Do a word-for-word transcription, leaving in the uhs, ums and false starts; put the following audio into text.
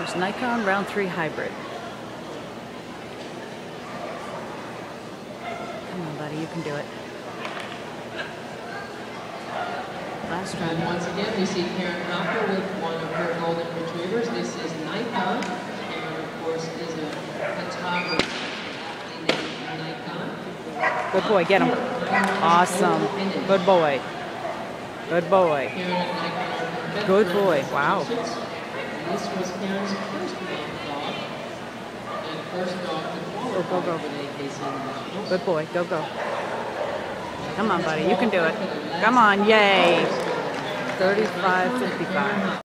Challenge, Nikon round three hybrid. Come on, buddy, you can do it. Last round. And once again, we see Karen Hopper with one of her Golden Retrievers. This is Nikon. Karen, of course, is a photographer named Nikon. Good boy, get him. Awesome. Good boy. Good boy. Good boy. Wow. This was Karen's first dog. And first dog to qualify Go, go, go. for the A K C Nationals. Good boy. Go, go. Come on, buddy. You can do it. Come on. Yay. thirty-five fifty-five.